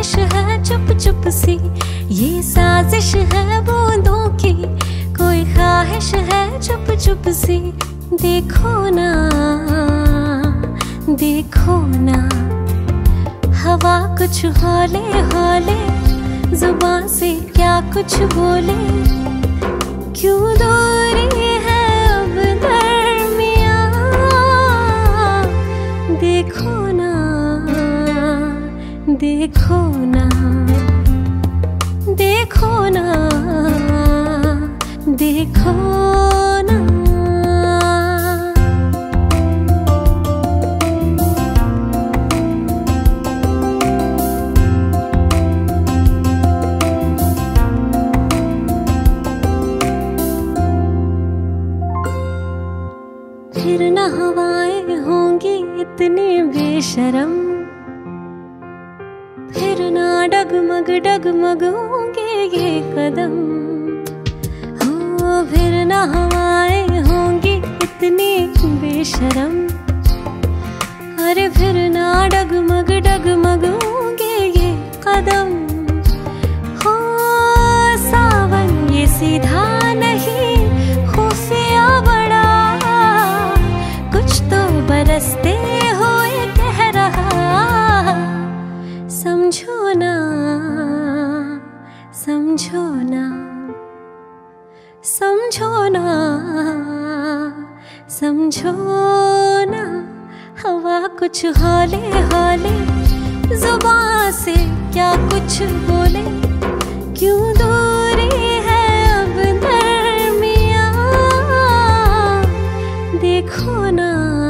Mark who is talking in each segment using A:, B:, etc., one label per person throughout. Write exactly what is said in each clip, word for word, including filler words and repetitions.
A: ख्वाहिश है चुप चुप सी, ये साजिश है बूंदों की, कोई ख्वाहिश है चुप चुप सी। देखो ना देखो ना, हवा कुछ हौले हौले, जुबान से क्या कुछ बोले, क्यों दूरी है अब दरमियां। देखो ना देखो ना देखो ना देखो ना। फिर न हवाएं होंगी इतनी बेशरम, फिर ना डगमग डगमग होंगे ये कदम। हो फिर ना हवाएं होंगी इतनी बेशरम, अरे फिर ना डगमग डगमग होंगे ये कदम। हो सावन ये सीधा नहीं खुफिया बड़ा, कुछ तो बरसते हुए कह रहा। समझो ना समझो ना समझो ना समझो ना, हवा कुछ हौले हौले, जुबान से क्या कुछ बोले, क्यों दूरी है अब दरमियां। देखो ना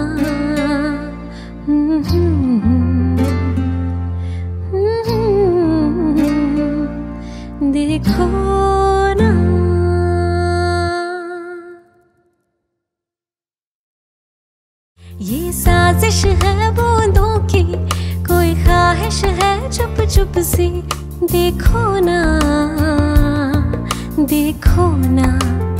A: देखो ना। ये साजिश है बूंदों की, कोई ख्वाहिश है चुप चुप सी। देखो ना देखो ना।